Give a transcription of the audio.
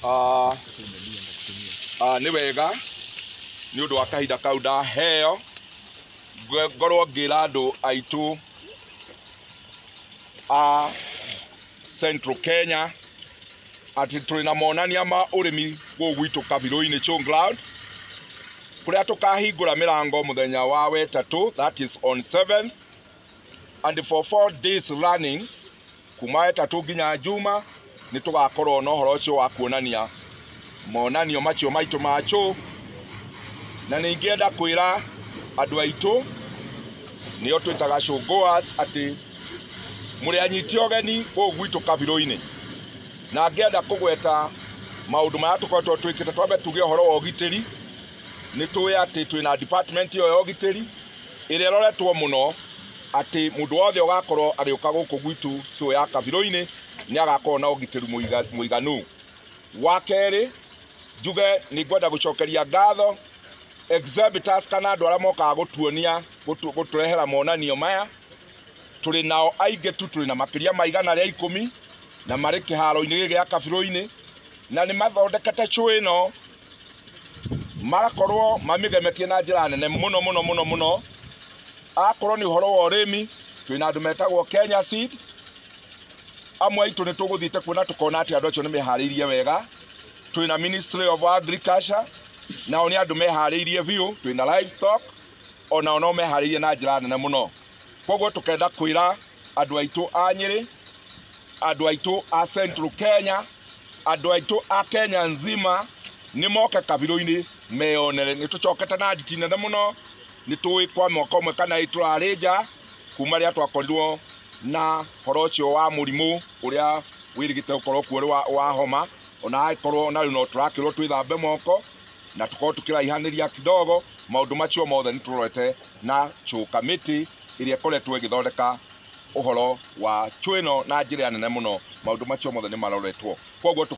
nĩ wega nĩ ũndũ wa kahinda kau ndaheo ngorwo ngĩra andũ aitũ a Central Kenya atĩ tũrĩ na monania ma ũrĩmi gũkũ gwitũ Kabiruini Showground kũrĩa tũkahingũra mĩrango mũthenya wa wetatũ, that is on 7th, and for 4 days running kuma wetatũ nginya Juma nĩ tũgakorwo na ũhoro ũcio wa kuonania monanio macio maitũ macho. Na nĩ ingĩenda kwĩra andũ aitũ nĩo twĩtaga showgoers atĩ mũrĩ anyiti ũgeni gũkũ gwitũ Kabiruini, na ngĩenda kũgweta maũndũ maya tũkoretwo twĩkĩte. Twambe tuge ũhoro wa ũgitĩri. Nĩ tũĩ atĩ twĩna department ĩyo ya ũgitĩri ĩrĩa ĩroretwo mũno atĩ mũndũ wothe ũgakorwo agĩũka gũkũ gwitũ show ya Kabiruini nĩ agakorwo na ũgitĩri mũiganu. Wa kerĩ, njuge nĩ ngwenda gũcokeria ngatho exhibitors kana andũ arĩa mokaga gũtuonia gũtũrehera monanio maya. Tũrĩ nao aingĩ tu, tũrĩ na makĩria ma 110 na marĩ kĩharo-inĩ gĩkĩ gĩa Kabiruini, na nĩ mathondekete show ĩno marakorwo mamĩgemetie na njĩra nene mũno. Akorwo nĩ ũhoro wa ũrĩmi, twĩna andũ metagwo Kenya Seed. Amwe aitũ nĩ tũgũthiĩte kuona tũkona atĩ andũ acio nĩ meharĩirie wega. Twĩna Ministry of Agriculture, nao nĩ andũ meharĩirie biũ. Twĩna livestock, onao no meharĩirie na njĩra nene mũno. Koguo tũkenda kwĩra andũ aitũ a Nyeri, andũ aitũ a Central Kenya, andũ aitũ a Kenya nzima nĩ moke Kabiruini meyonere. Nĩ tũcokete na nditi nene mũno. Nĩ tũĩ kwa mwaka ũmwe kana tũrarĩ nja kuma rĩrĩa twakorirwo na horo ũcio wa mũrimũ ũrĩa wĩrĩgĩte gũkorwo kuo wa homa, ona agĩkorwo na rĩu no tũrakĩrwo twĩthambe moko na tũkorwo tũkĩraihanĩria kidogo. Maũndũ macio mothe nĩ tũrorete na show committee ĩrĩa ĩkoretwo ĩgĩthondeka ũhoro wa show ĩno na njĩra nene mũno. Maũndũ macio mothe nĩ maroretwo. Koguo